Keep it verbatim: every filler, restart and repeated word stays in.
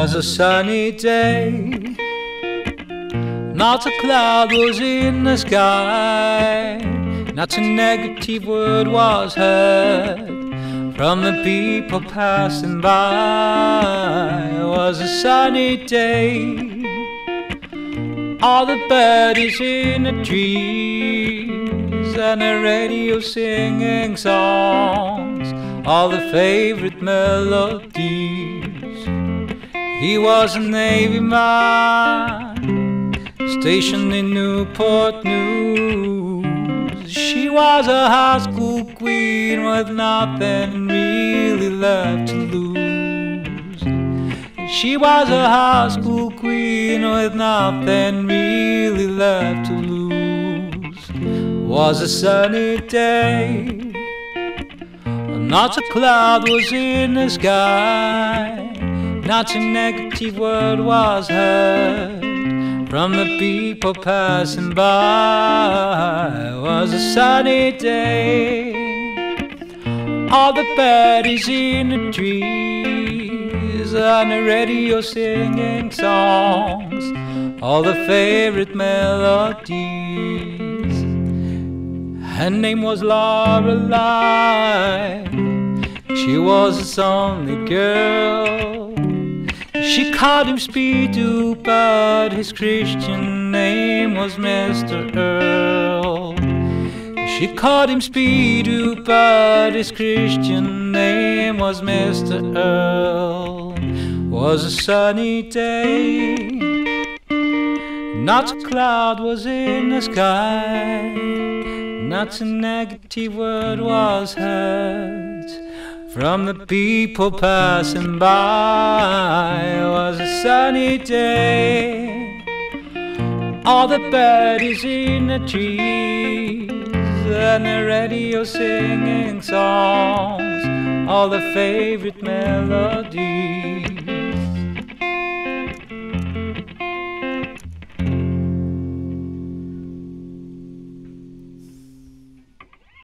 was a sunny day. Not a cloud was in the sky, not a negative word was heard from the people passing by. It was a sunny day. All the birdies in the trees and the radio singing songs, all the favorite melodies. He was a Navy man stationed in Newport News. She was a high school queen with nothing really left to lose. She was a high school queen with nothing really left to lose. Was a sunny day. Not a cloud was in the sky, not a negative word was heard from the people passing by. It was a sunny day. All the birdies in the trees on the radio singing songs, all the favorite melodies. Her name was Lorelei. She was his only girl. She called him Speedo, but his Christian name was Mister Earl. She called him Speedo, but his Christian name was Mister Earl. Was a sunny day. Not a cloud was in the sky, not a negative word was heard from the people passing by. It was a sunny day. All the birdies in the trees and the radio singing songs, all the favorite melodies.